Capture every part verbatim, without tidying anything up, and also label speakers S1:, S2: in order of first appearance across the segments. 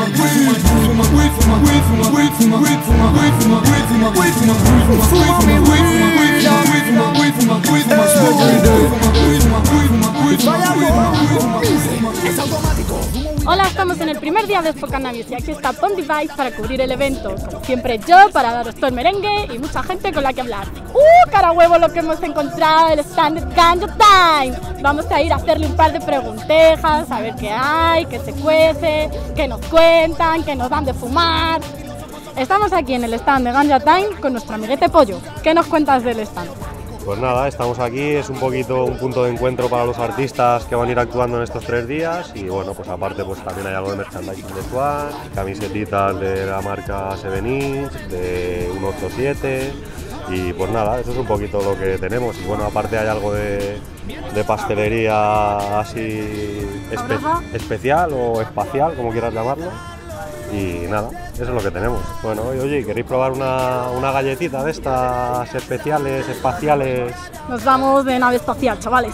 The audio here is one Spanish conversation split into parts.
S1: Hola, estamos en el primer día de Expo Cannabis y aquí está Pon Device para cubrir el evento. Como siempre yo, para daros todo el merengue y mucha gente con la que hablar. ¡Uh, cara huevo lo que hemos encontrado! El stand de Ganja Time. Vamos a ir a hacerle un par de preguntejas, a ver qué hay, qué se cuece, qué nos cuentan, qué nos dan de fumar. Estamos aquí en el stand de Ganja Time con nuestro amiguete Pollo. ¿Qué nos cuentas del stand?
S2: Pues nada, estamos aquí, es un poquito un punto de encuentro para los artistas que van a ir actuando en estos tres días y bueno, pues aparte pues también hay algo de merchandising de Swan, camisetitas de la marca Seven Inch, de ciento ochenta y siete y pues nada, eso es un poquito lo que tenemos y bueno, aparte hay algo de, de pastelería así espe especial o espacial, como quieras llamarlo. Y nada, eso es lo que tenemos. Bueno, oye, ¿queréis probar una, una galletita de estas especiales, espaciales?
S1: Nos vamos de nave espacial, chavales.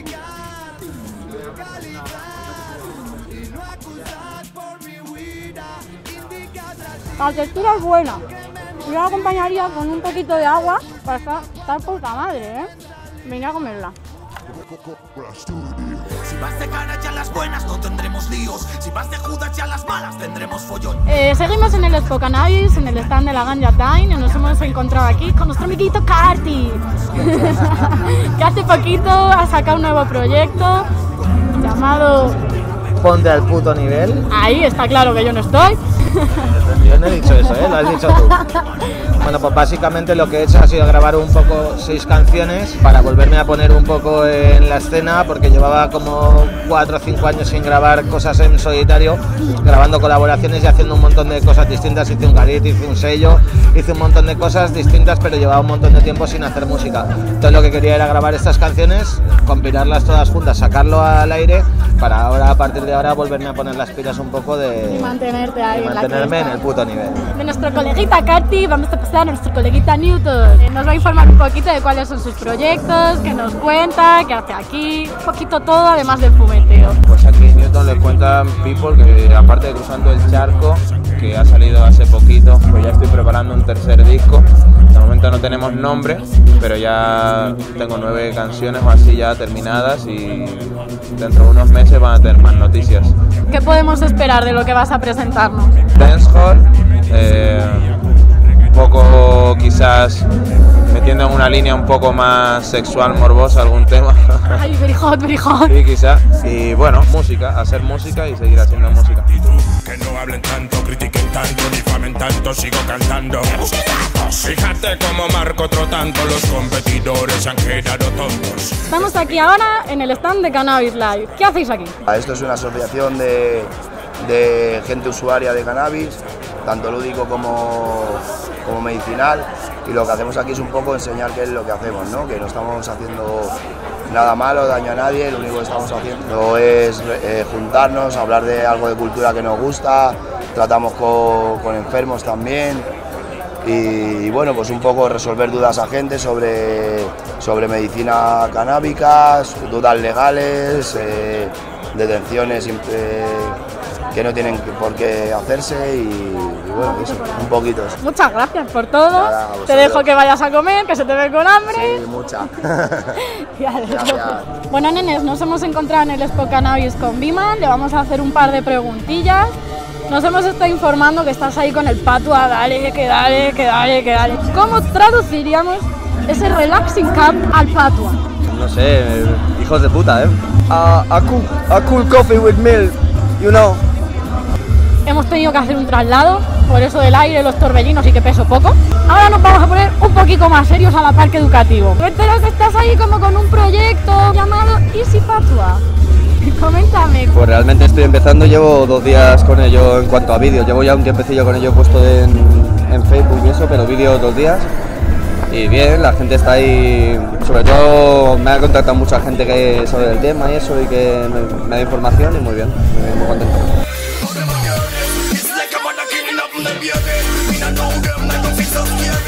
S1: La textura es buena. Yo la acompañaría con un poquito de agua para estar, estar poca madre, ¿eh? Venga a comerla.
S3: Si vas de cara ya las buenas no tendremos líos. Si vas de Judas ya las malas tendremos follón.
S1: Eh, seguimos en el Expo Cannabis, en el stand de la Ganja Time y nos hemos encontrado aquí con nuestro amiguito Carti. Que hace poquito ha sacado un nuevo proyecto llamado
S4: Ponte al puto nivel.
S1: Ahí está claro que yo no estoy.
S4: Yo no he dicho eso, ¿eh? Lo has dicho tú. Bueno, pues básicamente lo que he hecho ha sido grabar un poco seis canciones para volverme a poner un poco en la escena, porque llevaba como cuatro o cinco años sin grabar cosas en solitario, grabando colaboraciones y haciendo un montón de cosas distintas. Hice un garit, hice un sello, hice un montón de cosas distintas, pero llevaba un montón de tiempo sin hacer música. Entonces lo que quería era grabar estas canciones, compilarlas todas juntas, sacarlo al aire, para ahora, a partir de ahora, volverme a poner las pilas un poco de...
S1: Y mantenerte ahí
S4: de
S1: en
S4: mantenerme
S1: la
S4: en el puto nivel.
S1: De nuestro coleguita Carti vamos a pasar a nuestro coleguita Newton. Nos va a informar un poquito de cuáles son sus proyectos, qué nos cuenta, qué hace aquí, un poquito todo, además del fumeteo.
S5: Pues aquí Newton le cuenta People que, aparte de Cruzando el Charco, que ha salido hace poquito, pues ya estoy preparando un tercer disco. De momento no tenemos nombre, pero ya tengo nueve canciones o así ya terminadas y dentro de unos meses van a tener más noticias.
S1: ¿Qué podemos esperar de lo que vas a presentarnos?
S5: Dancehall, eh, un poco quizás metiendo en una línea un poco más sexual, morbosa algún tema.
S1: Ay, very hot, very hot.
S5: Sí, quizás. Y bueno, música, hacer música y seguir haciendo música.
S3: Que no hablen tanto, critiquen tanto, difamen tanto, sigo cantando. Fíjate cómo marco trotando, los competidores se han quedado tontos.
S1: Estamos aquí ahora en el stand de Cannabis Live. ¿Qué hacéis aquí?
S6: Esto es una asociación de, de gente usuaria de cannabis, tanto lúdico como, como medicinal, y lo que hacemos aquí es un poco enseñar qué es lo que hacemos, ¿no? Que no estamos haciendo nada malo, daño a nadie, lo único que estamos haciendo es eh, juntarnos, hablar de algo de cultura que nos gusta, tratamos con, con enfermos también y, y bueno, pues un poco resolver dudas a gente sobre, sobre medicina canábica, dudas legales, eh, detenciones eh, que no tienen por qué hacerse y, y bueno, eso, un poquito.
S1: Muchas gracias por todo.
S6: Nada,
S1: te dejo que vayas a comer, que se te ve con hambre.
S6: Sí, mucha.
S1: Gracias. Bueno, nenes, nos hemos encontrado en el Expo Cannabis con Biman, le vamos a hacer un par de preguntillas. Nos hemos estado informando que estás ahí con el patua, dale, que dale, que dale, que dale. ¿Cómo traduciríamos ese relaxing cup al patua?
S4: No sé, hijos de puta, ¿eh? A, a, cool, a cool coffee with milk, you know.
S1: Hemos tenido que hacer un traslado, por eso del aire, los torbellinos y que peso poco. Ahora nos vamos a poner un poquito más serios a la parque educativo. Me entero que estás ahí como con un proyecto llamado Easy Patua. Coméntame.
S4: Pues realmente estoy empezando, llevo dos días con ello en cuanto a vídeos. Llevo ya un tiempecillo con ello puesto en, en Facebook y eso, pero vídeos dos días. Y bien, la gente está ahí, sobre todo me ha contactado mucha gente que sobre el tema y eso y que me, me da información y muy bien, muy, muy contento.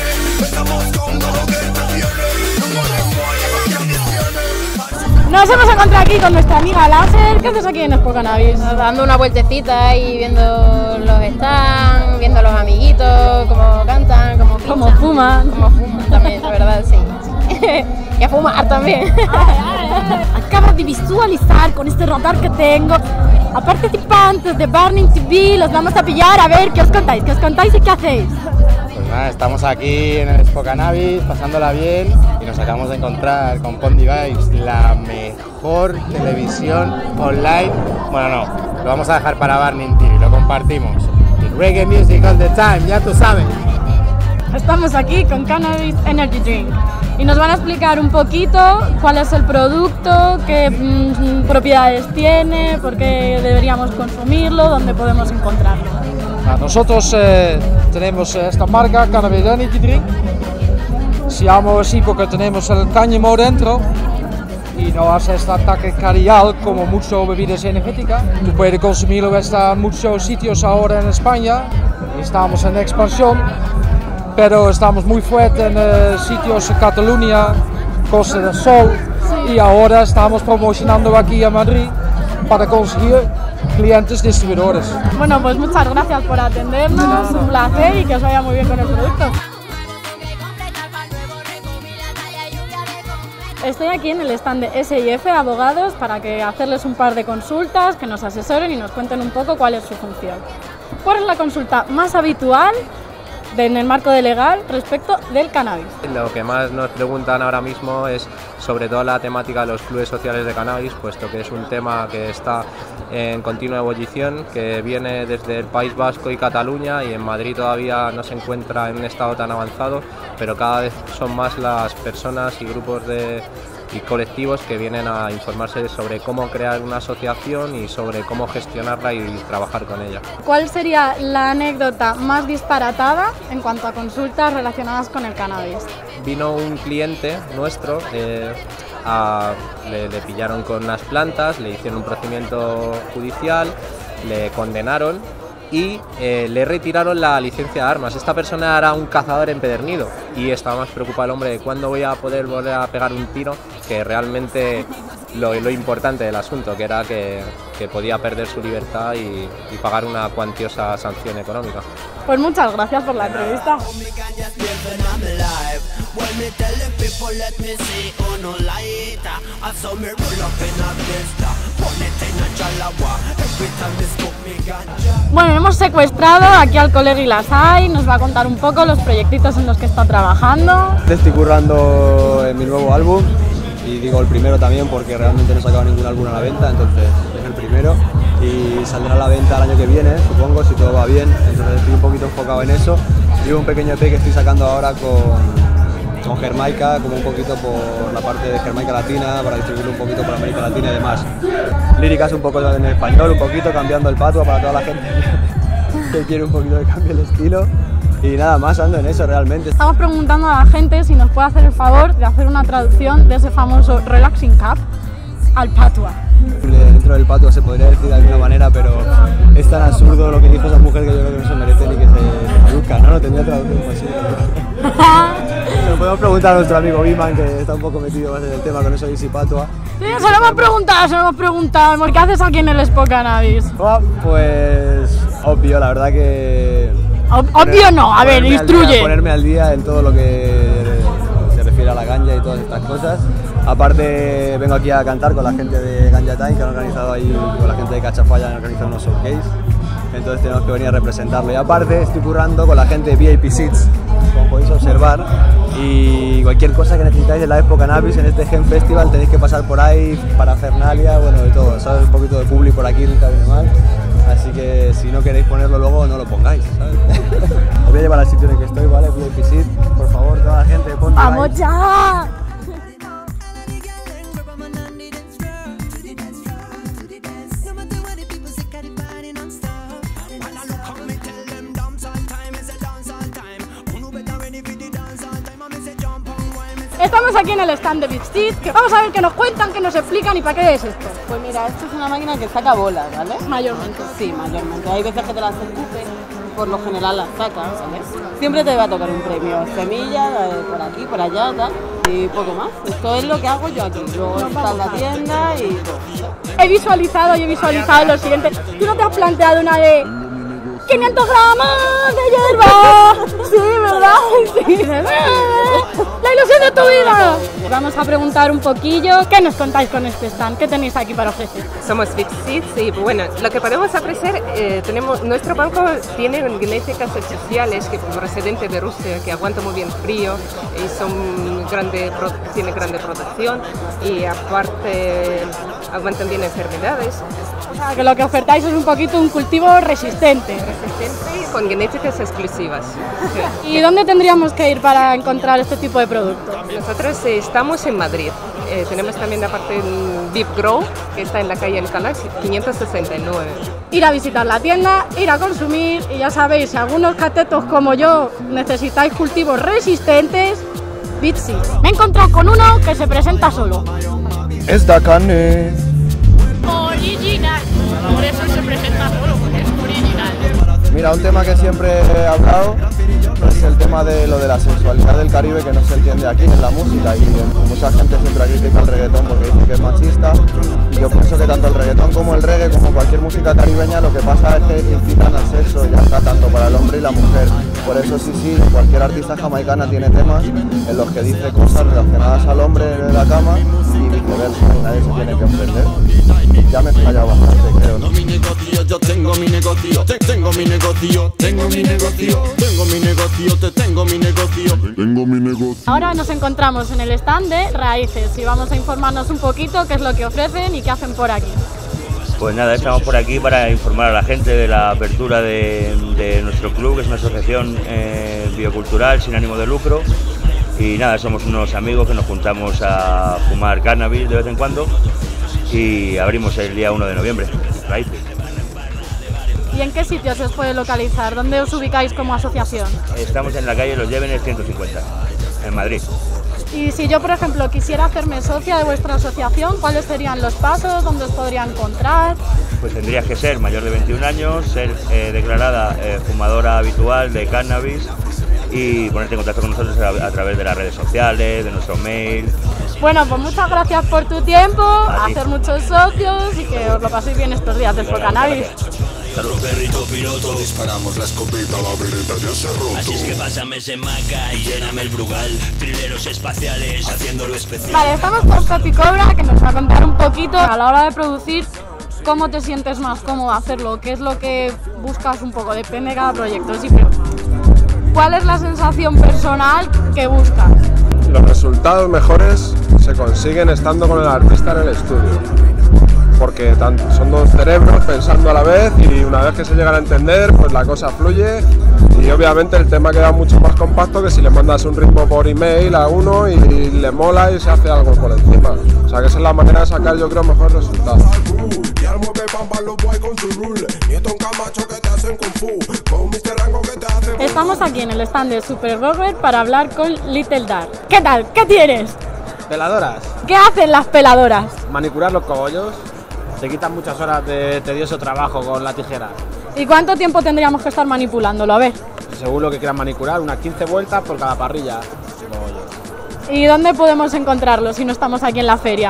S1: Nos hemos encontrado aquí con nuestra amiga Láser. ¿Qué haces aquí en Expo Cannabis?
S7: Dando una vueltecita y viendo los stands, viendo a los amiguitos, cómo cantan, cómo pinchan,
S1: Como fuman.
S7: Como fuman también, la verdad, sí. Y a fumar también.
S1: Acabo de visualizar con este radar que tengo a participantes de Burning T V. Los vamos a pillar a ver qué os contáis, qué os contáis y qué hacéis.
S8: Pues nada, estamos aquí en el Expo Cannabis, pasándola bien y nos acabamos de encontrar con Pon Device, la mejor televisión online. Bueno, no, lo vamos a dejar para Burning T V, lo compartimos. Reggae music all the time, ya tú sabes.
S1: Estamos aquí con Cannabis Energy Drink y nos van a explicar un poquito cuál es el producto, qué mm, propiedades tiene, por qué deberíamos consumirlo, dónde podemos encontrarlo.
S9: Nosotros eh, tenemos esta marca, Cannabis Energy Drink. Se llama así porque tenemos el cáñamo dentro y no hace este ataque cardiaco como muchas bebidas energéticas. Tú puedes consumirlo en muchos sitios ahora en España, estamos en expansión, pero estamos muy fuertes en eh, sitios en Cataluña, Costa del Sol, sí. Y ahora estamos promocionando aquí en Madrid para conseguir clientes distribuidores.
S1: Bueno, pues muchas gracias por atendernos, un placer y que os vaya muy bien con el producto. Estoy aquí en el stand de S I F Abogados para que hacerles un par de consultas, que nos asesoren y nos cuenten un poco cuál es su función. ¿Cuál es la consulta más habitual de, en el marco de legal respecto del cannabis?
S10: Lo que más nos preguntan ahora mismo es sobre todo la temática de los clubes sociales de cannabis, puesto que es un tema que está en continua ebullición, que viene desde el País Vasco y Cataluña, y en Madrid todavía no se encuentra en un estado tan avanzado, pero cada vez son más las personas y grupos de y colectivos que vienen a informarse sobre cómo crear una asociación y sobre cómo gestionarla y trabajar con ella.
S1: ¿Cuál sería la anécdota más disparatada en cuanto a consultas relacionadas con el cannabis?
S10: Vino un cliente nuestro, eh, a, le, le pillaron con unas plantas, le hicieron un procedimiento judicial, le condenaron y eh, le retiraron la licencia de armas. Esta persona era un cazador empedernido y estaba más preocupado el hombre de cuándo voy a poder volver a pegar un tiro, que realmente lo, lo importante del asunto, que era que, que podía perder su libertad y, y pagar una cuantiosa sanción económica.
S1: Pues muchas gracias por la entrevista. Bueno, hemos secuestrado aquí al colega Ilasai, nos va a contar un poco los proyectitos en los que está trabajando.
S11: Estoy currando en mi nuevo álbum, y digo el primero también porque realmente no he sacado ningún álbum a la venta, entonces es el primero y saldrá a la venta el año que viene, supongo, si todo va bien, entonces estoy un poquito enfocado en eso. Y un pequeño E P que estoy sacando ahora con, con Jamaica, como un poquito por la parte de Jamaica Latina, para distribuirlo un poquito por América Latina y demás. Líricas un poco en español, un poquito cambiando el patua para toda la gente que quiere un poquito de cambio el estilo. Y nada más, ando en eso realmente.
S1: Estamos preguntando a la gente si nos puede hacer el favor de hacer una traducción de ese famoso Relaxing Cup al patua.
S11: Dentro del patua se podría decir de alguna manera, pero es tan absurdo lo que dijo esa mujer que yo creo que no se merece ni que se traduzca, ¿no? No tendría traducción posible. Lo podemos preguntar a nuestro amigo Biman, que está un poco metido más en el tema con eso de Easy Patua.
S1: Sí, se lo hemos preguntado, se lo hemos preguntado. ¿Por qué haces aquí en el Expo Cannabis?
S11: Oh, pues obvio, la verdad que...
S1: Ob obvio no, a ver, instruye.
S11: Día, ponerme al día en todo lo que se refiere a la ganja y todas estas cosas. Aparte vengo aquí a cantar con la gente de Ganja Time, que han organizado ahí, con la gente de Cachafalla han organizado unos showcase. Entonces tenemos que venir a representarlo. Y aparte estoy currando con la gente de V I P Seats, como podéis observar. Y cualquier cosa que necesitáis en la Expo Cannabis, en este Gen Festival, tenéis que pasar por ahí, para Fernalia, bueno, de todo. ¿Sabes? Un poquito de publi por aquí, nunca viene mal. Así que si no queréis ponerlo luego, no lo pongáis, ¿sabes? Os voy a llevar al sitio en el que estoy, ¿vale? V I P Seat, por favor, toda la gente, ponte.
S1: ¡Vamos ya! Estamos aquí en el stand de Beatseed, que vamos a ver qué nos cuentan, qué nos explican y para qué es esto.
S12: Pues mira, esto es una máquina que saca bolas, ¿vale?
S1: Mayormente.
S12: Sí, mayormente. Hay veces que te las escupen, por lo general las sacas, ¿vale? Siempre te va a tocar un premio, semillas, eh, por aquí, por allá, tal, y poco más. Esto es lo que hago yo aquí. Luego está en la tienda y todo.
S1: He visualizado y he visualizado lo siguiente. ¿Tú no te has planteado una de quinientos gramos de hierba? Sí, ¿verdad? Sí. La ilusión de tu vida. Vamos a preguntar un poquillo, ¿qué nos contáis con este stand? ¿Qué tenéis aquí para ofrecer?
S13: Somos Beatseed y bueno, lo que podemos ofrecer, eh, tenemos, nuestro banco tiene genéticas especiales que procedente de Rusia, que aguanta muy bien frío y son grande, tiene grande protección y aparte aguantan bien enfermedades.
S1: O sea, que lo que ofertáis es un poquito un cultivo resistente.
S13: Resistente con genéticas exclusivas. Sí.
S1: ¿Y dónde tendríamos que ir para encontrar este tipo de producto?
S13: Nosotros eh, estamos en Madrid. Eh, tenemos también aparte en Deep Grow, que está en la calle Alcalá quinientos sesenta y nueve.
S1: Ir a visitar la tienda, ir a consumir y ya sabéis, si algunos catetos como yo necesitáis cultivos resistentes, Beatseed. Me he encontrado con uno que se presenta solo.
S14: Es da carne.
S1: Original. Por eso se presenta solo, porque es original.
S11: Mira, un tema que siempre he hablado es el tema de lo de la sexualidad del Caribe, que no se entiende aquí en la música, y mucha gente siempre critica el reggaetón porque dice que es machista, y yo pienso que tanto el reggaetón como el reggae, como cualquier música caribeña, lo que pasa es que incitan al sexo, ya está, tanto para el hombre y la mujer. Por eso sí, sí, cualquier artista jamaicana tiene temas en los que dice cosas relacionadas al hombre en la cama y viceversa, y nadie se tiene que ofender. Ya me he fallado bastante, creo, ¿no?
S3: Yo tengo mi negocio, te tengo mi negocio, tengo mi negocio, tengo mi negocio, te tengo mi negocio, tengo mi negocio.
S1: Ahora nos encontramos en el stand de Raíces y vamos a informarnos un poquito qué es lo que ofrecen y qué hacen por aquí.
S15: Pues nada, estamos por aquí para informar a la gente de la apertura de, de nuestro club, que es una asociación eh, biocultural sin ánimo de lucro. Y nada, somos unos amigos que nos juntamos a fumar cannabis de vez en cuando y abrimos el día uno de noviembre, Raíces.
S1: ¿Y en qué sitios se os puede localizar? ¿Dónde os ubicáis como asociación?
S15: Estamos en la calle Los Llévenes ciento cincuenta, en Madrid.
S1: Y si yo, por ejemplo, quisiera hacerme socia de vuestra asociación, ¿cuáles serían los pasos? ¿Dónde os podría encontrar?
S15: Pues tendrías que ser mayor de veintiún años, ser eh, declarada eh, fumadora habitual de cannabis y ponerte en contacto con nosotros a, a través de las redes sociales, de nuestro mail.
S1: Bueno, pues muchas gracias por tu tiempo, a hacer muchos socios y que os lo paséis bien estos días de Expo Cannabis.
S3: Perrito piloto, disparamos la escopeta, la vereda ya se ha roto.
S16: Así es que pásame ese maca y lléname el brugal. Trileros espaciales haciéndolo especial.
S1: Vale, estamos con Pepi Cobra, que nos va a contar un poquito a la hora de producir cómo te sientes más cómodo hacerlo, qué es lo que buscas un poco, depende de cada proyecto. Sí, pero ¿cuál es la sensación personal que buscas?
S17: Los resultados mejores se consiguen estando con el artista en el estudio. Porque son dos cerebros pensando a la vez y una vez que se llegan a entender, pues la cosa fluye y obviamente el tema queda mucho más compacto que si le mandas un ritmo por email a uno y le mola y se hace algo por encima. O sea que esa es la manera de sacar, yo creo, mejores resultados.
S1: Estamos aquí en el stand de Super Robert para hablar con Little Dark. ¿Qué tal? ¿Qué tienes?
S4: Peladoras.
S1: ¿Qué hacen las peladoras?
S4: Manicurar los cogollos. Se quitan muchas horas de tedioso trabajo con la tijera.
S1: ¿Y cuánto tiempo tendríamos que estar manipulándolo? A ver.
S4: Según lo que quieran manicurar, unas quince vueltas por cada parrilla.
S1: ¿Y dónde podemos encontrarlo si no estamos aquí en la feria?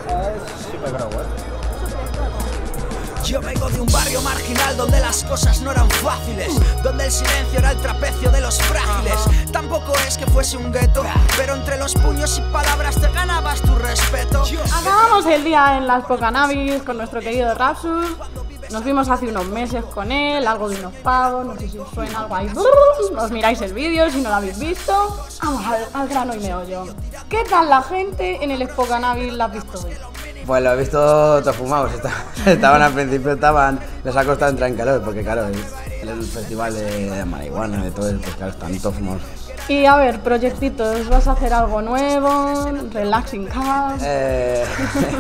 S18: Yo vengo de un barrio marginal donde las cosas no eran fáciles, donde el silencio era el trapecio de los frágiles. Tampoco es que fuese un gueto, pero entre los puños y palabras te ganabas tu respeto.
S1: Acabamos el día en la Expo Cannabis con nuestro querido Rapsus. Nos vimos hace unos meses con él, algo de unos pavos, no sé si os suena algo ahí. Os miráis el vídeo si no lo habéis visto. Vamos al, al grano y meollo. ¿Qué tal la gente en el Expo Cannabis? ¿La has visto hoy?
S19: Pues lo he visto todos fumados, estaban al principio, estaban, les ha costado entrar en calor, porque claro, es el festival de marihuana, de todo eso, pues claro, están todos fumados.
S1: Y a ver, proyectitos, ¿vas a hacer algo nuevo? ¿Relaxing Cars?
S19: Eh,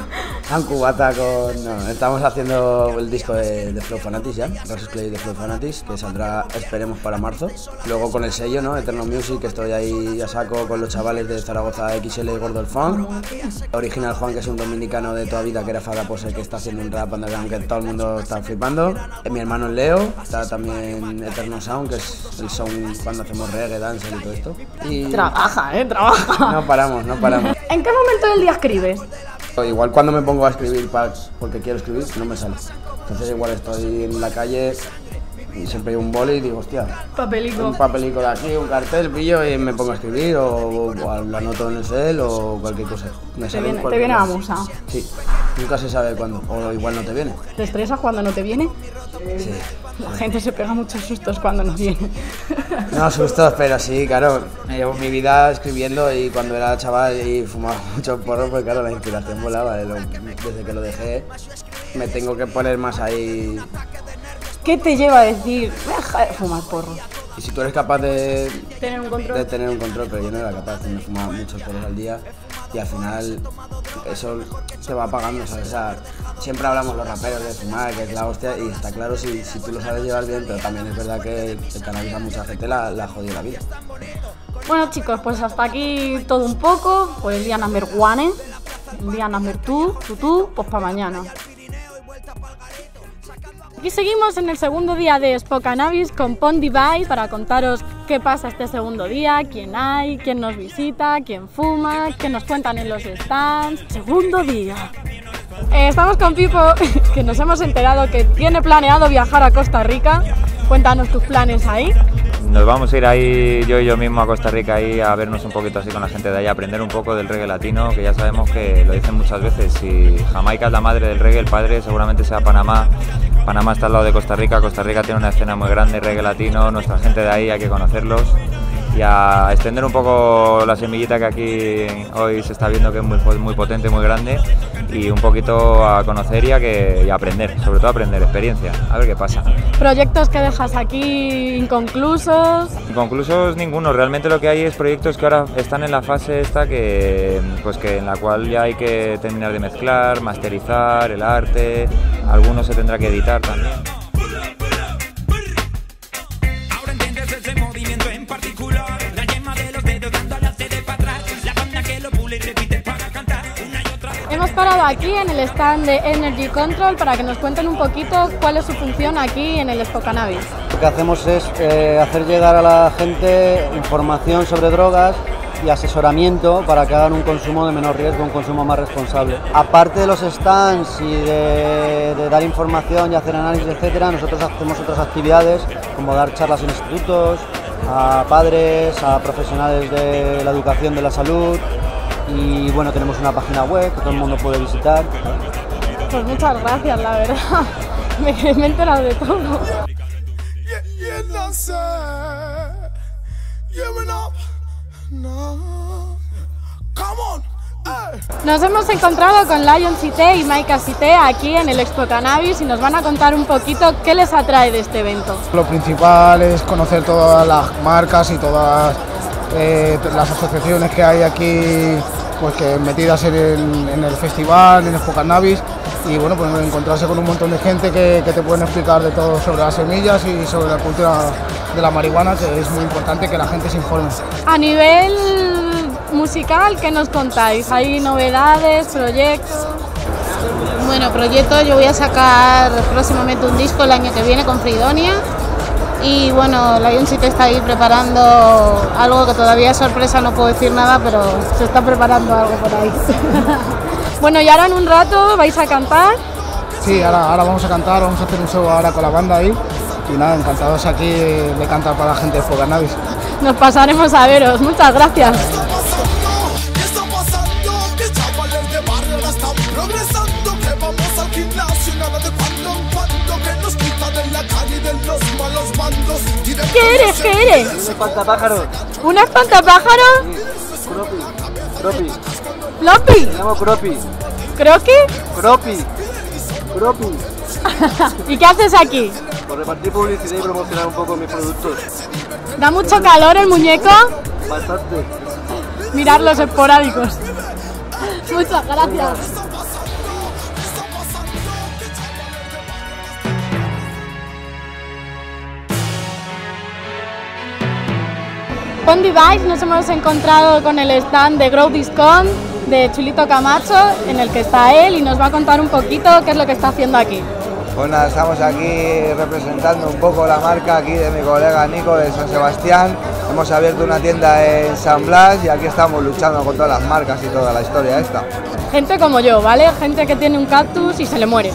S19: a un cubata con... No, estamos haciendo el disco de, de Flow Fanatics ya, Roses Clay de Flow Fanatics, que saldrá, esperemos, para marzo. Luego con el sello, ¿no? Eternal Music, que estoy ahí a saco con los chavales de Zaragoza X L y Gordo el Funk. Original Juan, que es un dominicano de toda vida, que era Fada Pose, que está haciendo un rap underground que todo el mundo está flipando. Mi hermano Leo, está también Eternal Sound, que es el sound cuando hacemos reggae, dance y todo esto. Y...
S1: Trabaja, eh, trabaja.
S19: No paramos, no paramos.
S1: ¿En qué momento del día escribes?
S19: Igual cuando me pongo a escribir pa, porque quiero escribir, no me sale. Entonces igual estoy en la calle y siempre hay un boli y digo, hostia,
S1: papelico.
S19: Un papelico de aquí, un cartel, pillo y me pongo a escribir o, o, o lo anoto en el cel o cualquier cosa. Me
S1: te viene, te viene la musa.
S19: Sí, nunca se sabe cuándo, o igual no te viene.
S1: ¿Te estresas cuando no te viene?
S19: Sí.
S1: La gente se pega muchos sustos cuando no viene.
S19: No sustos, pero sí, claro. Llevo mi vida escribiendo y cuando era chaval y fumaba mucho porro, pues claro, la inspiración volaba. Desde que lo dejé me tengo que poner más ahí.
S1: ¿Qué te lleva a decir, deja de fumar porro?
S19: Y si tú eres capaz de
S1: tener un control,
S19: de tener un control, pero yo no era capaz, me fumaba muchos porros al día y al final eso se va apagando, ¿sabes? O sea, siempre hablamos los raperos de fumar, que es la hostia, y está claro si, si tú lo sabes llevar bien, pero también es verdad que el cannabis a mucha gente la, la jodió la vida.
S1: Bueno chicos, pues hasta aquí todo un poco, pues el día number one, el día number two, tú, tú, pues para mañana. Aquí seguimos en el segundo día de Expo Cannabis con Pond Device para contaros qué pasa este segundo día, quién hay, quién nos visita, quién fuma, qué nos cuentan en los stands. Segundo día. Eh, estamos con Pipo, que nos hemos enterado que tiene planeado viajar a Costa Rica. Cuéntanos tus planes ahí.
S20: Nos vamos a ir ahí, yo y yo mismo, a Costa Rica ahí a vernos un poquito así con la gente de ahí, a aprender un poco del reggae latino, que ya sabemos que lo dicen muchas veces, si Jamaica es la madre del reggae, el padre seguramente sea Panamá. Panamá está al lado de Costa Rica, Costa Rica tiene una escena muy grande, reggae latino, nuestra gente de ahí hay que conocerlos y a extender un poco la semillita que aquí hoy se está viendo que es muy, muy potente, muy grande, y un poquito a conocer y a, que, y a aprender, sobre todo a aprender, experiencia, a ver qué pasa.
S1: ¿Proyectos que dejas aquí inconclusos?
S20: Inconclusos ninguno, realmente lo que hay es proyectos que ahora están en la fase esta que, pues que en la cual ya hay que terminar de mezclar, masterizar el arte, algunos se tendrá que editar también.
S1: Hemos parado aquí en el stand de Energy Control para que nos cuenten un poquito cuál es su función aquí en el Expo Cannabis.
S21: Lo que hacemos es eh, hacer llegar a la gente información sobre drogas y asesoramiento para que hagan un consumo de menor riesgo, un consumo más responsable. Aparte de los stands y de, de dar información y hacer análisis, etcétera, nosotros hacemos otras actividades como dar charlas en institutos, a padres, a profesionales de la educación de la salud. Y bueno, tenemos una página web que todo el mundo puede visitar.
S1: Pues muchas gracias, la verdad. Me, me he enterado de todo. Nos hemos encontrado con Lion Cité y Maika Cité aquí en el Expo Cannabis y nos van a contar un poquito qué les atrae de este evento.
S22: Lo principal es conocer todas las marcas y todas eh, las asociaciones que hay aquí, pues que metidas en el, en el festival, en Expo Cannabis, y bueno, pues encontrarse con un montón de gente que, que te pueden explicar de todo sobre las semillas y sobre la cultura de la marihuana, que es muy importante que la gente se informe.
S1: A nivel musical, ¿qué nos contáis? ¿Hay novedades, proyectos?
S7: Bueno, proyectos, yo voy a sacar próximamente un disco el año que viene con Fridonia. Y bueno, Lion City está ahí preparando algo que todavía es sorpresa, no puedo decir nada, pero se está preparando algo por ahí.
S1: Bueno, y ahora en un rato vais a cantar.
S22: Sí, ahora, ahora vamos a cantar, vamos a hacer un show ahora con la banda ahí. Y nada, encantados aquí de, de cantar para la gente de Expo Cannabis.
S1: Nos pasaremos a veros, muchas gracias. ¿Qué eres? ¿Qué eres?
S21: Un espantapájaros.
S1: ¿Un espantapájaros?
S21: Cropi. Cropi.
S1: ¿Lopi?
S21: Me llamo Cropi.
S1: ¿Croqui?
S21: Cropi. Cropi.
S1: ¿Y qué haces aquí?
S21: Por repartir publicidad y promocionar un poco mis productos.
S1: ¿Da mucho calor el muñeco?
S21: Bastante.
S1: Mirar los esporádicos. Muchas gracias. Pond Device nos hemos encontrado con el stand de Grow Discount de Chulito Camacho, en el que está él y nos va a contar un poquito qué es lo que está haciendo aquí.
S2: Pues nada, estamos aquí representando un poco la marca aquí de mi colega Nico de San Sebastián. Hemos abierto una tienda en San Blas y aquí estamos luchando con todas las marcas y toda la historia esta.
S1: Gente como yo, ¿vale? Gente que tiene un cactus y se le muere.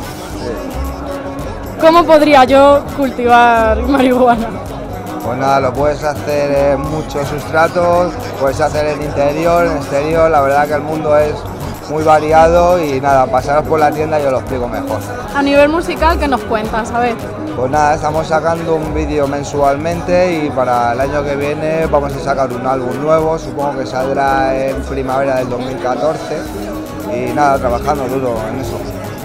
S1: ¿Cómo podría yo cultivar marihuana?
S2: Pues nada, lo puedes hacer en muchos sustratos, puedes hacer en interior, en exterior, la verdad que el mundo es muy variado y nada, pasaros por la tienda y os lo explico mejor.
S1: A nivel musical, ¿qué nos cuentas? A ver.
S2: Pues nada, estamos sacando un vídeo mensualmente y para el año que viene vamos a sacar un álbum nuevo, supongo que saldrá en primavera del dos mil catorce y nada, trabajando duro en eso.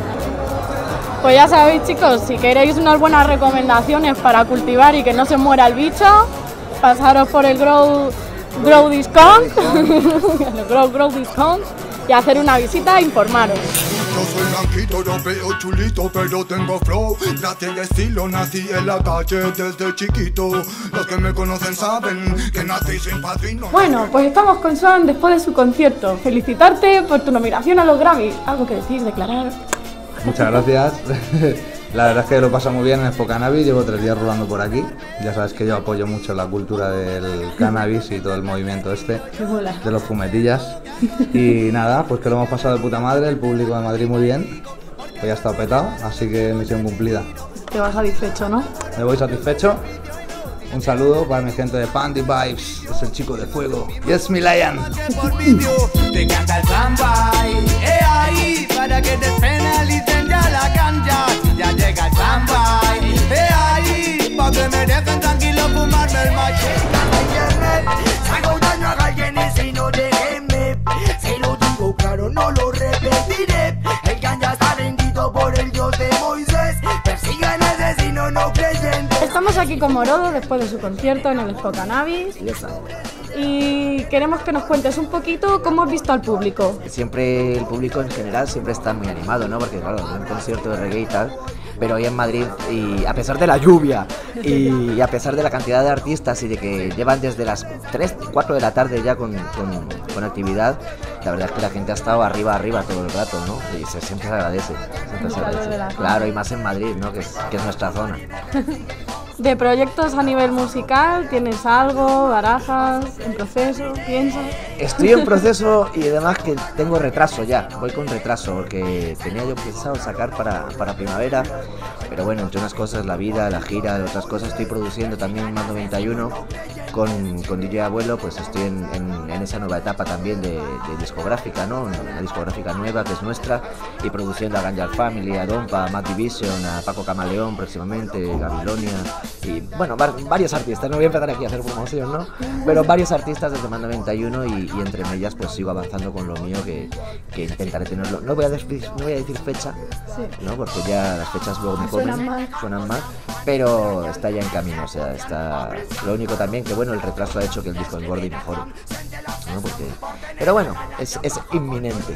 S1: Pues ya sabéis, chicos, si queréis unas buenas recomendaciones para cultivar y que no se muera el bicho, pasaros por el Grow, Grow Discount, el Grow, Grow Discount y hacer una visita e informaros.
S14: Yo soy blanquito, yo veo chulito, pero tengo flow. Gracia y estilo, nací en la calle desde chiquito. Los que me conocen saben que nací sin padrino.
S1: Bueno, pues estamos con Swan después de su concierto. Felicitarte por tu nominación a los Grammy. ¿Algo que decir, declarar?
S4: Muchas gracias. La verdad es que lo he pasado muy bien en Expo Cannabis, llevo tres días rolando por aquí. Ya sabes que yo apoyo mucho la cultura del cannabis y todo el movimiento este de los fumetillas. Y nada, pues que lo hemos pasado de puta madre, el público de Madrid muy bien. Hoy ha estado petado, así que misión cumplida.
S1: Te vas satisfecho, ¿no?
S4: Me voy satisfecho. Un saludo para mi gente de Pandy Vibes, es el chico de fuego. Yes, mi Lion.
S18: Te canta el fanboy, eh ahí, para que te penalicen ya la cancha. Ya llega el fanboy, eh ahí, pa' que me dejen tranquilo fumarme el machete. Hago daño a alguien y si no déjenme, se lo digo claro, no lo repetiré. El ganja está bendito por el Dios de Moisés, persigan asesino no creyente.
S1: Estamos aquí con Morodo después de su concierto en el Expo Cannabis y queremos que nos cuentes un poquito cómo has visto al público.
S5: Siempre el público en general siempre está muy animado, ¿no? Porque claro, es un concierto de reggae y tal, pero hoy en Madrid, y a pesar de la lluvia y a pesar de la cantidad de artistas y de que llevan desde las tres, cuatro de la tarde ya con, con, con actividad, la verdad es que la gente ha estado arriba, arriba todo el rato, ¿no? Y se siempre se agradece, siempre se agradece. Claro, y más en Madrid, ¿no? Que es, que es nuestra zona.
S1: ¿De proyectos a nivel musical tienes algo, barajas, en proceso, piensas?
S5: Estoy en proceso y además que tengo retraso ya, voy con retraso porque tenía yo pensado sacar para, para primavera, pero bueno, entre unas cosas, la vida, la gira, otras cosas, estoy produciendo también Más noventa y uno con, con D J Abuelo, pues estoy en, en, en esa nueva etapa también de, de discográfica, ¿no? Una discográfica nueva que es nuestra y produciendo a Ganja Family, a Dompa, a Mad Division, a Paco Camaleón próximamente, Gabilonia y bueno, varios artistas, no voy a empezar aquí a hacer promoción, ¿no? Pero varios artistas desde Más noventa y uno y, y entre ellas pues sigo avanzando con lo mío que, que intentaré tenerlo. No voy a decir, no voy a decir fecha, sí, ¿no? Porque ya las fechas luego me comen, suenan mal. suenan mal, pero está ya en camino, o sea, está... Lo único también que bueno, el retraso ha hecho que el disco engorde y mejore, ¿no? Porque... Pero bueno, es, es inminente.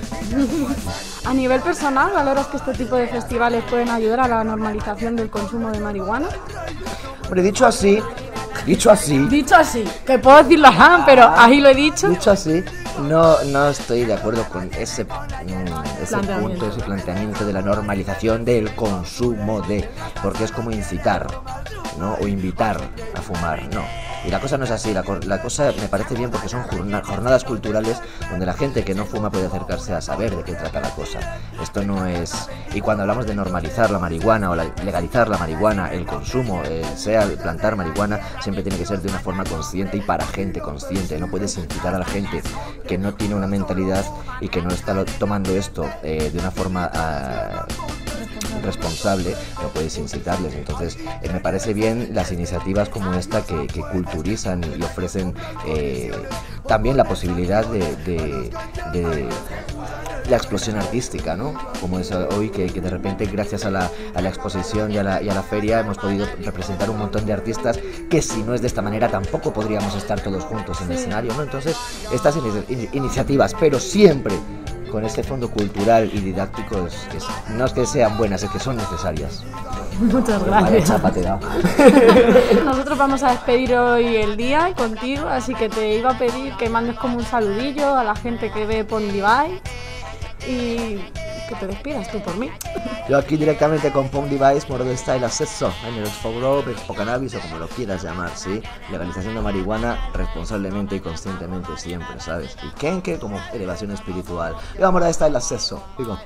S1: A nivel personal, ¿valoras que este tipo de festivales pueden ayudar a la normalización del consumo de marihuana?
S5: Hombre, dicho así, dicho así...
S1: Dicho así, que puedo decirlo, ah, pero ahí lo he dicho.
S5: Dicho así, no, no estoy de acuerdo con ese, mm, ese punto, ese planteamiento de la normalización del consumo de... Porque es como incitar, ¿no? O invitar a fumar, no. Y la cosa no es así, la, la cosa me parece bien porque son jornadas culturales donde la gente que no fuma puede acercarse a saber de qué trata la cosa. Esto no es... Y cuando hablamos de normalizar la marihuana o la, legalizar la marihuana, el consumo, eh, sea plantar marihuana, siempre tiene que ser de una forma consciente y para gente consciente. No puedes incitar a la gente que no tiene una mentalidad y que no está tomando esto eh, de una forma... Uh, responsable, no puedes incitarles. Entonces eh, me parece bien las iniciativas como esta que, que culturizan y ofrecen eh, también la posibilidad de, de, de la explosión artística, ¿no? Como es hoy que, que de repente gracias a la, a la exposición y a la, y a la feria hemos podido representar un montón de artistas que si no es de esta manera tampoco podríamos estar todos juntos en el escenario, ¿no? Entonces estas in in iniciativas, pero siempre con ese fondo cultural y didáctico, es, es, no es que sean buenas, es que son necesarias.
S1: Muchas
S5: Vaya
S1: gracias.
S5: chapa te he dado.
S1: Nosotros vamos a despedir hoy el día contigo, así que te iba a pedir que mandes como un saludillo a la gente que ve Pon Device y que te despidas tú por mí.
S5: Yo aquí directamente con Pon Device, Moro de Style Acceso, en el Expo Expo Cannabis o como lo quieras llamar, ¿sí? Legalización de marihuana responsablemente y conscientemente siempre, ¿sabes? Y Kenke como elevación espiritual. Y vamos a Style Acceso, digo.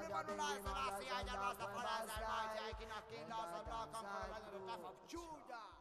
S18: Judah.